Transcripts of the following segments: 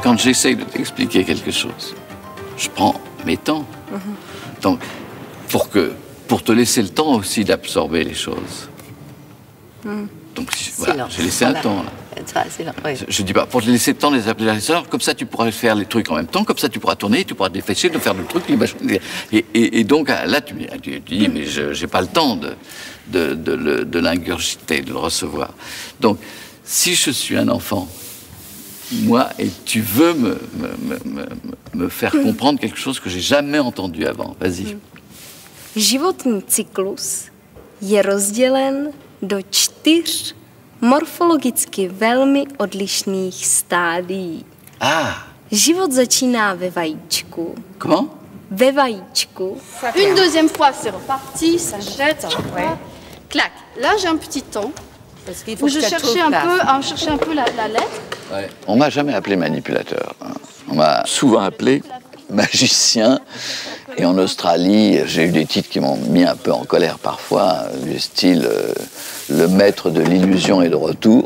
quand j'essaye de t'expliquer quelque chose, je prends mes temps. Donc, pour te laisser le temps aussi d'absorber les choses. Donc, voilà, j'ai laissé un temps, là. Oui. Je dis pas, pour te laisser le temps des applications, comme ça tu pourras faire les trucs en même temps, comme ça tu pourras tourner, tu pourras te dépêcher de faire le truc. Et donc là, tu dis, mais je n'ai pas le temps de l'ingurgiter, de le recevoir. Donc, si je suis un enfant, moi, et tu veux me faire comprendre quelque chose que j'ai jamais entendu avant, vas-y. Životní cyklus je rozdělen do 4 morfologicky velmi odlišných stádií. Ah! Život začíná ve vajíčku. Comment? Ve vajíčku. Une deuxième fois, c'est reparti, ça jette, ça repart. Clac. Là, j'ai un petit temps Parce qu'il faut où que je ça cherchais un peu la lettre. Ouais. On m'a jamais appelé manipulateur. Hein. On m'a souvent appelé magicien. Et en Australie, j'ai eu des titres qui m'ont mis un peu en colère parfois, du style le maître de l'illusion est de retour.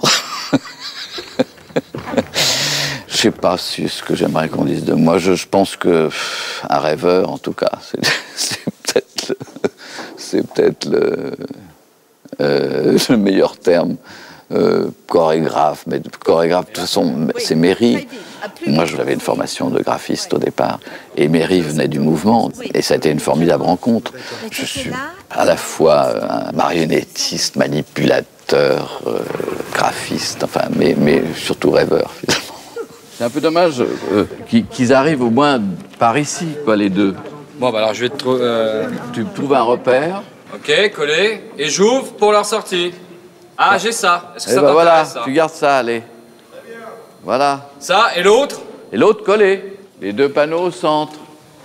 Je sais pas ce que j'aimerais qu'on dise de moi. Je pense que un rêveur, en tout cas, c'est peut-être le meilleur terme. Chorégraphe, mais chorégraphe, de toute façon, c'est Méry. Moi, j'avais une formation de graphiste au départ, et Méry venait du mouvement, et ça a été une formidable rencontre. Je suis à la fois un marionnettiste, manipulateur, graphiste, enfin, mais surtout rêveur, finalement. C'est un peu dommage qu'ils arrivent au moins par ici, quoi, les deux. Bon, bah alors je vais te trouver... Tu trouves un repère. Ok, collé. Et j'ouvre pour leur sortie. Ah, j'ai ça. Est-ce que Et ça ben voilà, t'intéresse, ça? tu gardes ça, allez. Voilà. Ça, et l'autre? Et l'autre collé. Les deux panneaux au centre.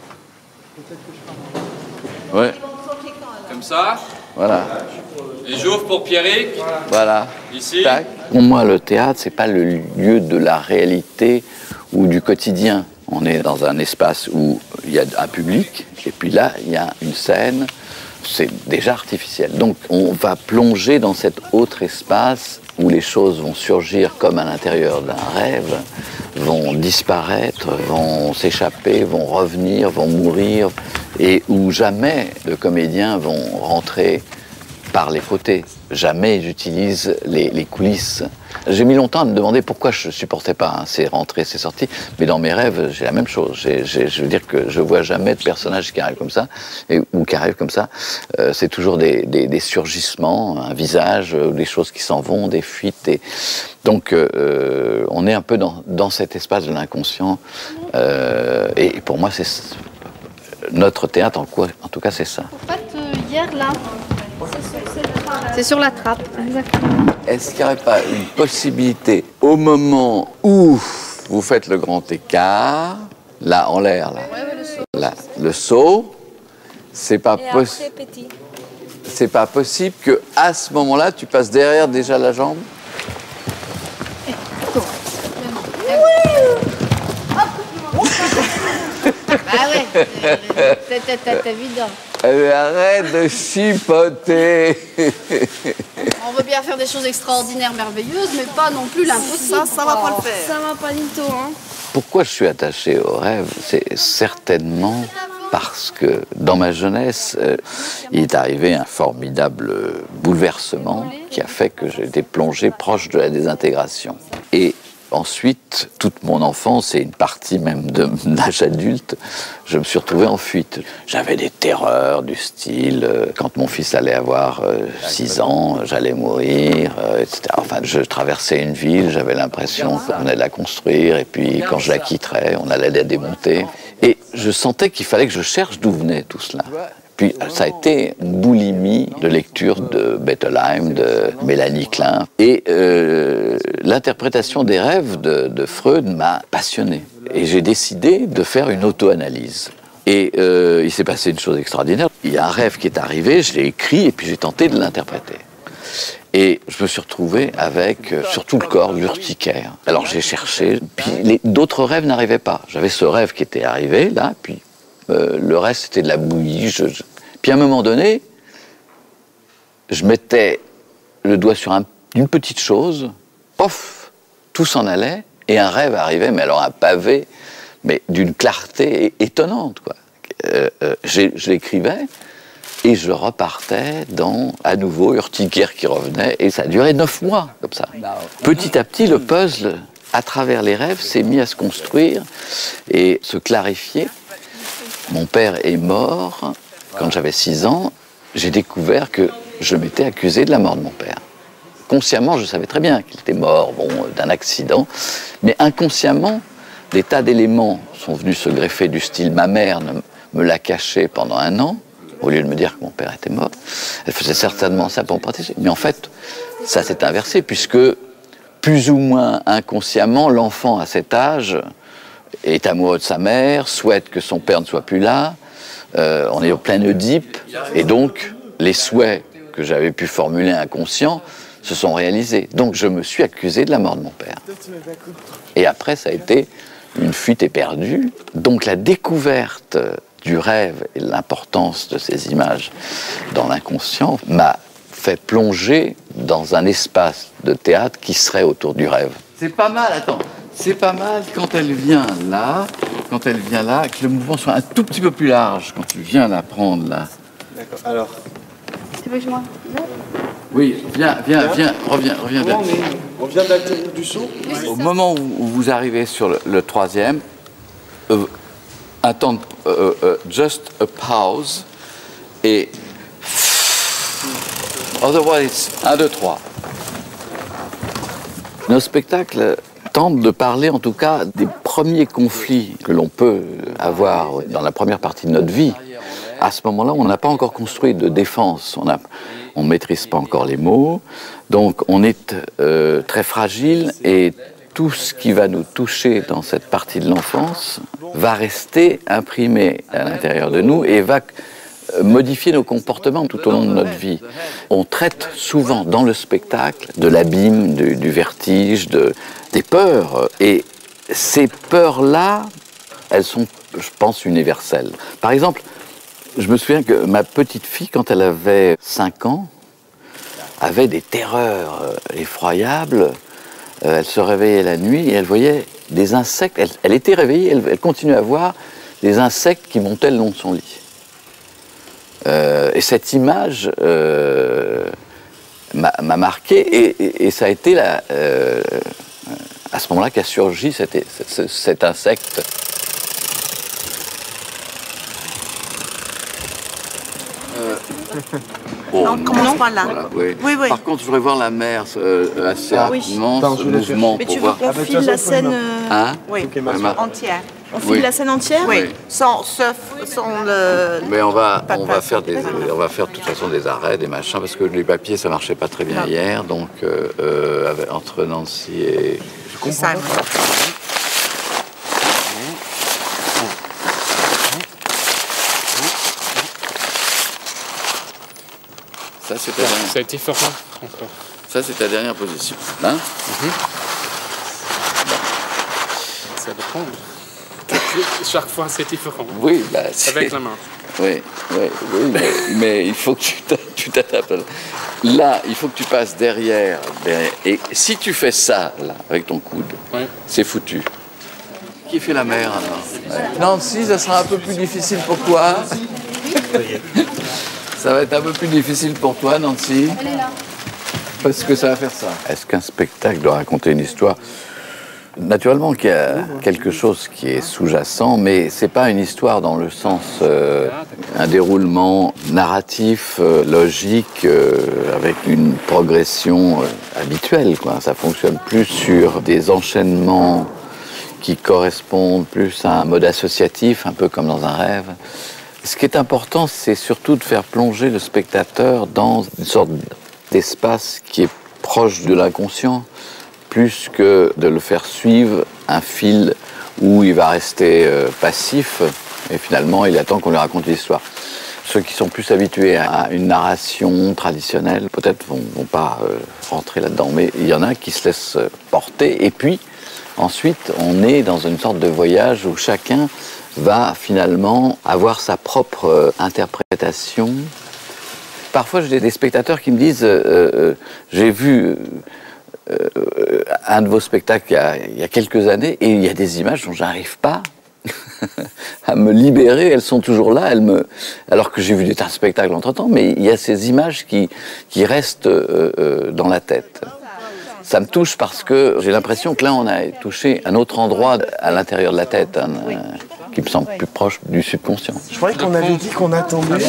Ouais, Comme ça. voilà. Et j'ouvre pour Pierrick. Voilà. Ici. Tac. Pour moi, le théâtre, c'est pas le lieu de la réalité ou du quotidien. On est dans un espace où il y a un public, et puis là, il y a une scène. C'est déjà artificiel. Donc, on va plonger dans cet autre espace où les choses vont surgir comme à l'intérieur d'un rêve, vont disparaître, vont s'échapper, vont revenir, vont mourir, et où jamais de comédiens vont rentrer par les côtés. Jamais j'utilise les coulisses. J'ai mis longtemps à me demander pourquoi je ne supportais pas ces rentrées, ces sorties, mais dans mes rêves, j'ai la même chose. Je veux dire que je vois jamais de personnages qui arrivent comme ça, ou qui arrivent comme ça. C'est toujours des surgissements, un visage, des choses qui s'en vont, des fuites. Donc, on est un peu dans cet espace de l'inconscient. Et pour moi, c'est notre théâtre, en tout cas, c'est ça. En fait, hier, là, c'est sur la trappe, exactement. Est-ce qu'il n'y aurait pas une possibilité, au moment où vous faites le grand écart, là, en l'air, là, le saut, c'est pas possible que à ce moment-là, tu passes derrière déjà la jambe? Bah ouais, c'est évident. Arrête de chipoter. On veut bien faire des choses extraordinaires, merveilleuses, mais pas non plus l'impossible. Ça va pas le faire. Ça va pas du tout, hein. Pourquoi je suis attaché au rêve? C'est certainement parce que dans ma jeunesse, il est arrivé un formidable bouleversement qui a fait que j'ai été plongé proche de la désintégration. Et ensuite, toute mon enfance et une partie même de l'âge adulte, je me suis retrouvé en fuite. J'avais des terreurs du style, quand mon fils allait avoir 6 ans, j'allais mourir, etc. Enfin, je traversais une ville, j'avais l'impression qu'on allait la construire, et puis quand je la quitterais, on allait la démonter. Et je sentais qu'il fallait que je cherche d'où venait tout cela. Puis ça a été une boulimie de lecture de Bettelheim, de Mélanie Klein. Et l'interprétation des rêves de Freud m'a passionné. Et j'ai décidé de faire une auto-analyse. Et il s'est passé une chose extraordinaire. Il y a un rêve qui est arrivé, je l'ai écrit et puis j'ai tenté de l'interpréter. Et je me suis retrouvé avec, sur tout le corps, l'urticaire. Alors j'ai cherché, puis d'autres rêves n'arrivaient pas. J'avais ce rêve qui était arrivé, là, puis le reste, c'était de la bouillie. Puis à un moment donné, je mettais le doigt sur une petite chose, pof, tout s'en allait, Et un rêve arrivait, mais alors un pavé, mais d'une clarté étonnante, quoi. Je l'écrivais et je repartais dans, à nouveau, Urticaire qui revenait, et ça a duré 9 mois, comme ça. Petit à petit, le puzzle, à travers les rêves, s'est mis à se construire et se clarifier. Mon père est mort quand j'avais 6 ans. J'ai découvert que je m'étais accusé de la mort de mon père. Consciemment, je savais très bien qu'il était mort, bon, d'un accident, mais inconsciemment, des tas d'éléments sont venus se greffer du style « ma mère me l'a caché pendant 1 an », au lieu de me dire que mon père était mort. Elle faisait certainement ça pour me protéger. Mais en fait, ça s'est inversé, puisque plus ou moins inconsciemment, l'enfant à cet âge est amoureux de sa mère, souhaite que son père ne soit plus là, on est au plein Oedipe, et donc les souhaits que j'avais pu formuler inconscients se sont réalisés. Donc je me suis accusé de la mort de mon père. Et après, ça a été une fuite éperdue. Donc la découverte du rêve et l'importance de ces images dans l'inconscient m'a fait plonger dans un espace de théâtre qui serait autour du rêve. C'est pas mal, attends, c'est pas mal quand elle vient là, que le mouvement soit un tout petit peu plus large, quand tu viens la prendre là. D'accord, alors... Tu veux que je m'en... Oui, viens, reviens. On vient d'atterrir du saut. Au moment où vous arrivez sur le troisième, un temps, just a pause, et otherwise, 1, 2, 3. Nos spectacles tentent de parler, en tout cas, des premiers conflits que l'on peut avoir dans la première partie de notre vie. À ce moment-là, on n'a pas encore construit de défense, on ne maîtrise pas encore les mots, donc on est très fragile, et tout ce qui va nous toucher dans cette partie de l'enfance va rester imprimé à l'intérieur de nous et va modifier nos comportements tout au long de notre vie. On traite souvent dans le spectacle de l'abîme, du vertige, des peurs, et ces peurs-là, elles sont, je pense, universelles. Par exemple, je me souviens que ma petite fille, quand elle avait 5 ans, avait des terreurs effroyables. Elle se réveillait la nuit et elle voyait des insectes. Elle était réveillée, elle continuait à voir des insectes qui montaient le long de son lit. Et cette image m'a marqué, et ça a été à ce moment-là qu'a surgi cet insecte. Non, on commence pas là. Voilà, oui. Oui. Par contre, je voudrais voir la mer assez rapidement, ce mouvement. Mais pour tu veux voir. qu'on file la scène Hein? oui, entière. On file Oui. la scène entière? Oui, sans le... Mais on va Pas de faire de toute façon des arrêts, des machins, parce que les papiers, ça marchait pas très bien hier, donc entre Nancy et... Simon. Ça, c'est ta dernière. Ça a été fort encore. Ça, c'est ta dernière position. Hein? Ça dépend. Chaque fois, c'est différent. Oui, bah, c'est... Avec la main. Oui, mais il faut que tu t'attapes. Là, il faut que tu passes derrière. Et si tu fais ça, là, avec ton coude, c'est foutu. Qui fait la mer, alors? Nancy, ça sera un peu plus difficile pour toi. Ça va être un peu plus difficile pour toi, Nancy. Elle est là. Parce que ça va faire ça. Est-ce qu'un spectacle doit raconter une histoire? Naturellement qu'il y a quelque chose qui est sous-jacent, mais c'est pas une histoire dans le sens un déroulement narratif, logique, avec une progression habituelle, quoi. Ça fonctionne plus sur des enchaînements qui correspondent plus à un mode associatif, un peu comme dans un rêve. Ce qui est important, c'est surtout de faire plonger le spectateur dans une sorte d'espace qui est proche de l'inconscient, plus que de le faire suivre un fil où il va rester passif et finalement il attend qu'on lui raconte l'histoire. Ceux qui sont plus habitués à une narration traditionnelle peut-être vont pas rentrer là-dedans, mais il y en a qui se laissent porter, et puis ensuite on est dans une sorte de voyage où chacun va finalement avoir sa propre interprétation. Parfois j'ai des spectateurs qui me disent j'ai vu un de vos spectacles il y a quelques années, et il y a des images dont j'arrive pas à me libérer. Elles sont toujours là, alors que j'ai vu des tas de spectacles entre-temps, mais il y a ces images qui restent dans la tête. Ça me touche parce que j'ai l'impression que là, on a touché un autre endroit à l'intérieur de la tête, qui me semble plus proche du subconscient. Je croyais qu'on avait dit qu'on attendait,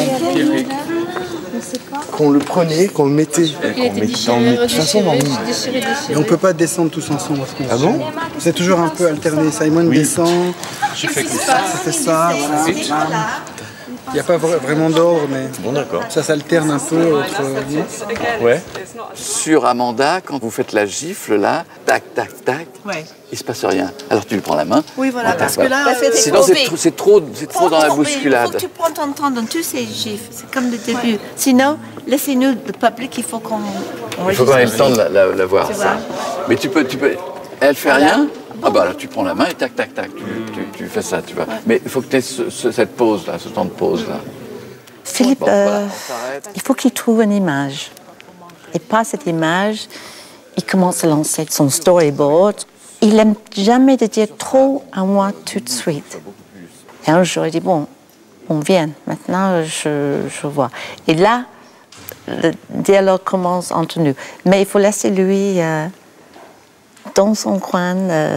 qu'on le prenait, qu'on le mettait. Il a été déchiré, De toute façon, dans le... déchiré. Et on peut pas descendre tous ensemble. Ah bon? C'est toujours un peu alterné. Simon descend, Je fais comme ça. ça fait ça, voilà. Il n'y a pas vraiment d'ordre, mais Bon, d'accord. ça s'alterne un peu entre... Ouais. Sur Amanda, quand vous faites la gifle, là, tac, tac, tac, Ouais. il se passe rien. Alors tu lui prends la main. Oui, voilà, parce que voilà. là... Sinon, c'est trop dans la Il faut bousculade. que tu prends ton temps dans tous ces gifs. C'est comme le début. Sinon, laissez-nous, le public, il faut qu'on... Il faut qu'on ait le temps de la voir. Tu vois. Mais tu peux... Elle fait rien. Ah bah là, tu prends la main et tac, tac, tac. Tu fais ça, tu vois. Mais il faut que tu aies cette pause-là, ce temps de pause-là. Philippe, Bon, voilà, on s'arrête. il faut qu'il trouve une image. Et par cette image, il commence à lancer son storyboard. Il n'aime jamais de dire trop à moi tout de suite. Et un jour, il dit, bon, on vient, maintenant je vois. Et là, le dialogue commence entre nous. Mais il faut laisser lui dans son coin.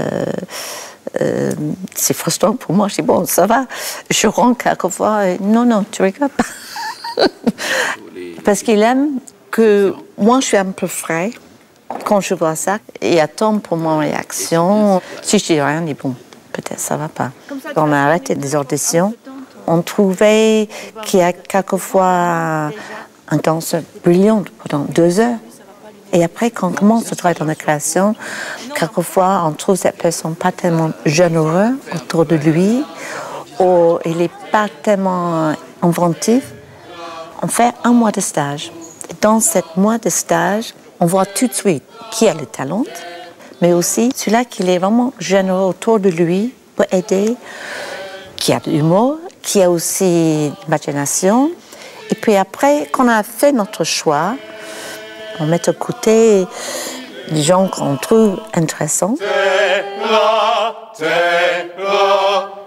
C'est frustrant pour moi. Je dis, bon, ça va. Je rentre quelquefois. Et, non, tu rigoles pas. Parce qu'il aime que moi, je suis un peu frais quand je vois ça. Il attend pour mon réaction. Si je dis rien, il dit, bon, peut-être ça va pas. On a arrêté des auditions. On trouvait qu'il y a quelquefois un danseur brillant pendant 2 heures. Et après, quand on commence à travailler dans la création, quelquefois, on trouve cette personne pas tellement généreuse autour de lui, ou il n'est pas tellement inventif. On fait 1 mois de stage. Et dans 7 mois de stage, on voit tout de suite qui a le talent, mais aussi celui-là qui est vraiment généreux autour de lui pour aider, qui a de l'humour, qui a aussi l'imagination. Et puis après, quand on a fait notre choix, on met de côté les gens qu'on trouve intéressants. Terra, terra,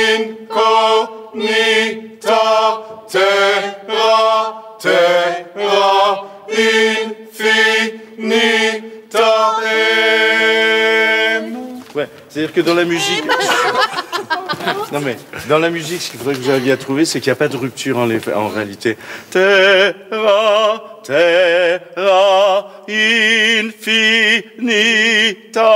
incognita, terra, terra, infinita. Ouais, c'est-à-dire que dans la musique... Non mais, dans la musique, ce qu'il faudrait que vous arriviez à trouver, c'est qu'il n'y a pas de rupture en réalité. Terra, terra, infinita,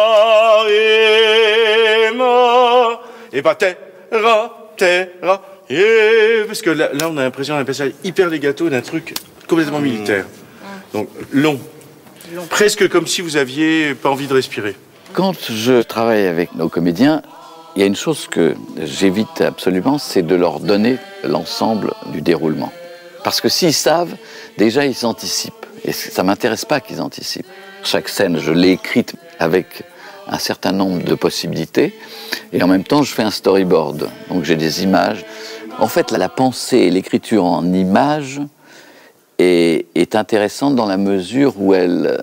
ema. Et bah terra, terra, et... Parce que là, on a l'impression d'un passage hyper legato d'un truc complètement militaire. Donc, long. Presque comme si vous aviez pas envie de respirer. Quand je travaille avec nos comédiens, il y a une chose que j'évite absolument, c'est de leur donner l'ensemble du déroulement. Parce que s'ils savent, déjà ils anticipent. Et ça ne m'intéresse pas qu'ils anticipent. Chaque scène, je l'ai écrite avec un certain nombre de possibilités. Et en même temps, je fais un storyboard. Donc j'ai des images. En fait, la pensée et l'écriture en images est intéressante dans la mesure où elle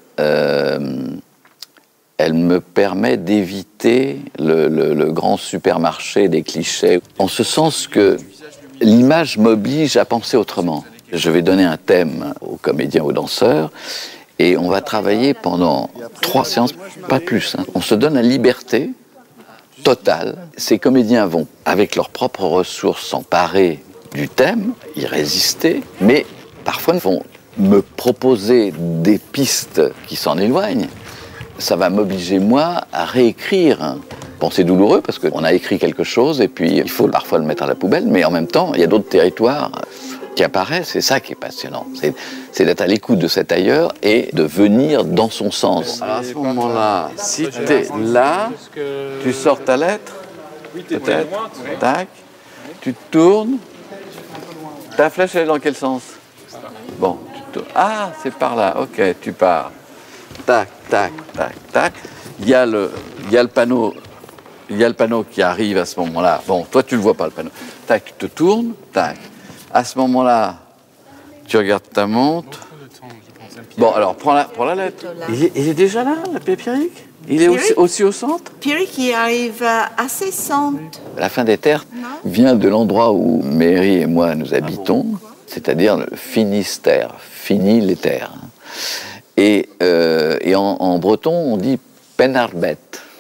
me permet d'éviter le grand supermarché des clichés, en ce sens que l'image m'oblige à penser autrement. Je vais donner un thème aux comédiens, aux danseurs, et on va travailler pendant 3 séances, pas plus. On se donne la liberté totale. Ces comédiens vont, avec leurs propres ressources, s'emparer du thème, y résister, mais parfois vont me proposer des pistes qui s'en éloignent. Ça va m'obliger, moi, à réécrire. Bon, c'est douloureux parce qu'on a écrit quelque chose et puis il faut parfois le mettre à la poubelle, mais en même temps, il y a d'autres territoires qui apparaissent. C'est ça qui est passionnant. C'est d'être à l'écoute de cet ailleurs et de venir dans son sens. Alors à ce moment-là, si tu es là, tu sors ta lettre, peut-être, tac, tu te tournes. Ta flèche, elle est dans quel sens? Bon, tu te tournes. Ah, c'est par là, ok, tu pars. Tac, tac, tac, tac. Il y a le panneau qui arrive à ce moment-là. Bon, toi, tu ne le vois pas, le panneau. Tac, tu te tournes, tac. À ce moment-là, tu regardes ta montre. Bon, alors, prends la lettre. Il est déjà là, l'abbé Pierrick? Il est aussi au centre? Pierrick, il arrive assez centre. La fin des terres vient de l'endroit où Mary et moi nous habitons, c'est-à-dire le Finistère, fini les terres. Et en breton, on dit Penarbet.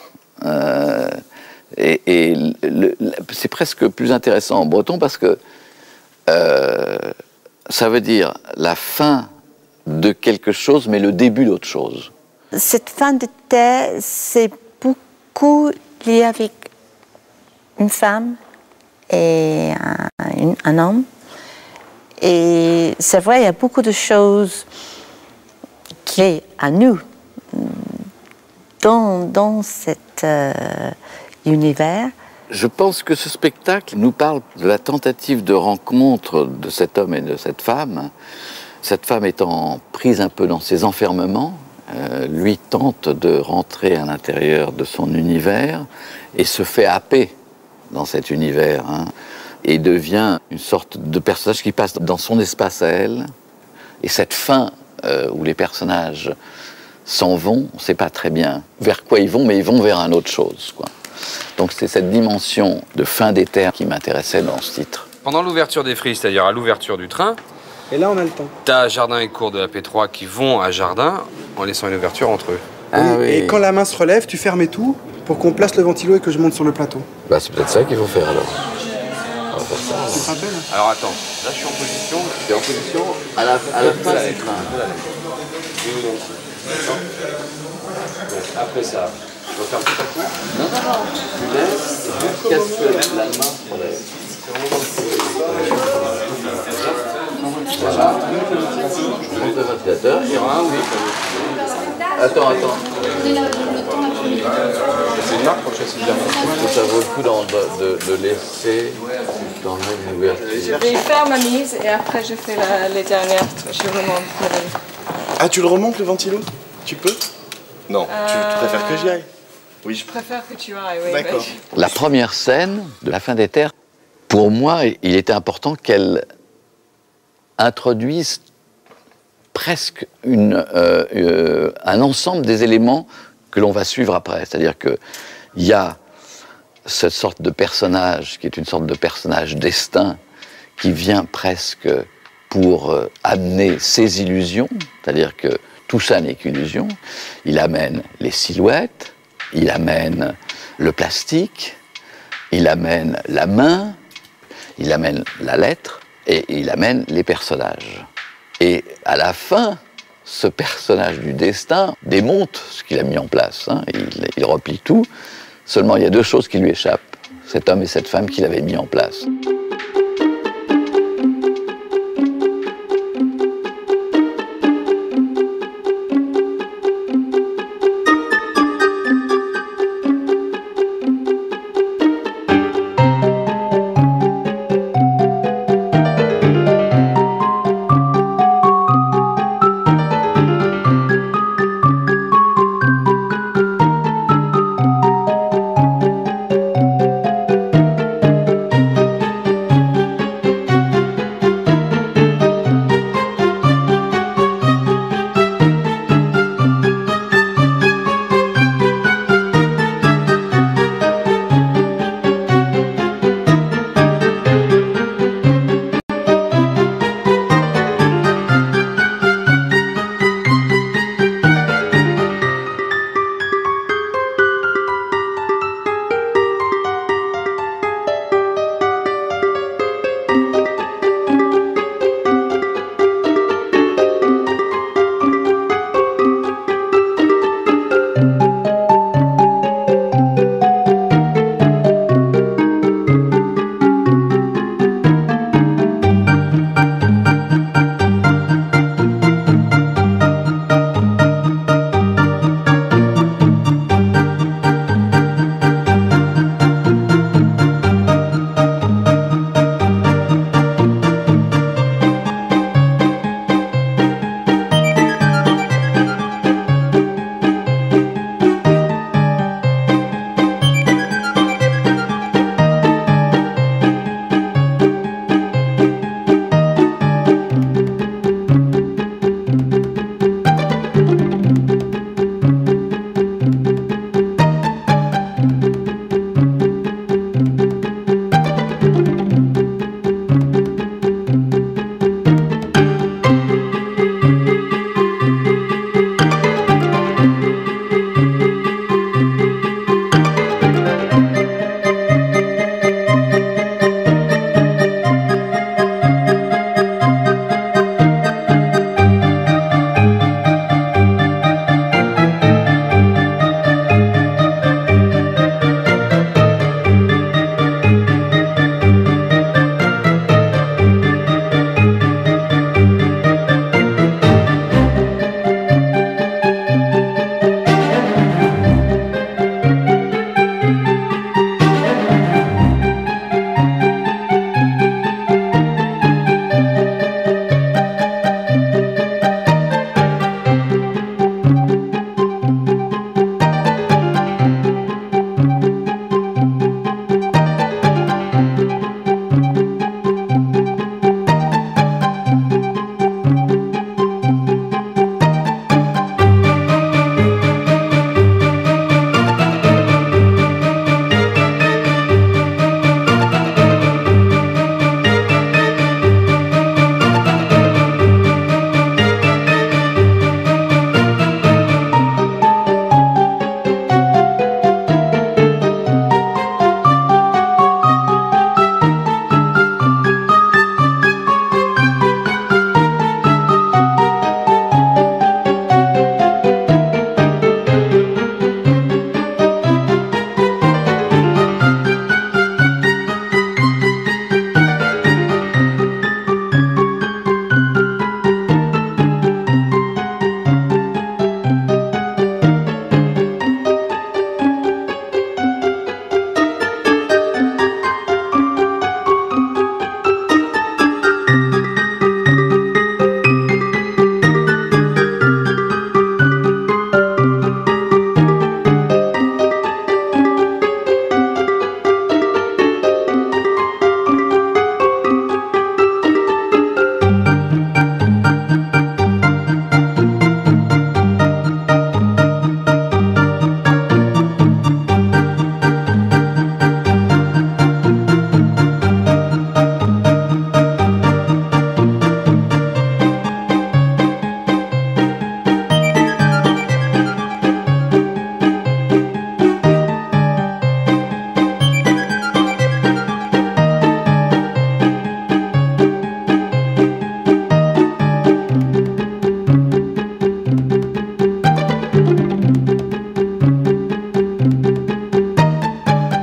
C'est presque plus intéressant en breton parce que ça veut dire la fin de quelque chose, mais le début d'autre chose. Cette fin de terre, c'est beaucoup lié avec une femme et un homme. Et c'est vrai, il y a beaucoup de choses clés à nous dans cet univers. Je pense que ce spectacle nous parle de la tentative de rencontre de cet homme et de cette femme étant prise un peu dans ses enfermements, lui tente de rentrer à l'intérieur de son univers et se fait happer dans cet univers, et devient une sorte de personnage qui passe dans son espace à elle. Et cette fin où les personnages s'en vont, on ne sait pas très bien vers quoi ils vont, mais ils vont vers une autre chose, quoi. Donc c'est cette dimension de fin des terres qui m'intéressait dans ce titre. Pendant l'ouverture des frises, c'est-à-dire à l'ouverture du train, et là on a le temps. T'as Jardin et Cours de la P3 qui vont à Jardin en laissant une ouverture entre eux. Et quand la main se relève, tu fermes tout pour qu'on place le ventilo et que je monte sur le plateau. Bah c'est peut-être ça qu'il faut faire alors. On va faire ça. Alors attends, là je suis en position. Tu es en position à la fin du train. Après ça, je vais faire tout à coup. Non, tu laisses jusqu'à ce que la main se relève. Voilà. Je monte le ventilateur. Attends. C'est une marque pour le châssis de la Ça vaut le coup de laisser dans une ouverture. Je vais faire ma mise et après je fais les dernières. Je remonte. Ah, tu le remontes le ventilo? Tu peux? Non, tu préfères que j'y aille? Oui, je préfère que tu ailles, oui. D'accord. La première scène de La fin des terres, pour moi, il était important qu'elle introduise presque un ensemble des éléments que l'on va suivre après. C'est-à-dire qu'il y a cette sorte de personnage qui est une sorte de personnage destin qui vient presque pour amener ses illusions, c'est-à-dire que tout ça n'est qu'illusion. Il amène les silhouettes, il amène le plastique, il amène la main, il amène la lettre et il amène les personnages. Et à la fin, ce personnage du destin démonte ce qu'il a mis en place. Il replie tout. Seulement, il y a deux choses qui lui échappent. Cet homme et cette femme qu'il avait mis en place.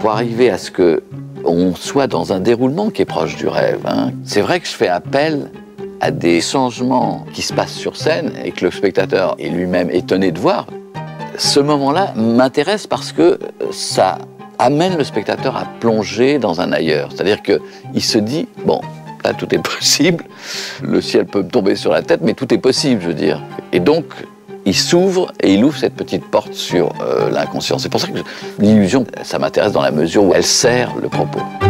pour arriver à ce qu'on soit dans un déroulement qui est proche du rêve. Hein. C'est vrai que je fais appel à des changements qui se passent sur scène et que le spectateur est lui-même étonné de voir. Ce moment-là m'intéresse parce que ça amène le spectateur à plonger dans un ailleurs. C'est-à-dire qu'il se dit, bon, là tout est possible, le ciel peut me tomber sur la tête, mais tout est possible, je veux dire. Et donc, il s'ouvre et il ouvre cette petite porte sur l'inconscient. C'est pour ça que l'illusion, ça m'intéresse dans la mesure où elle sert le propos.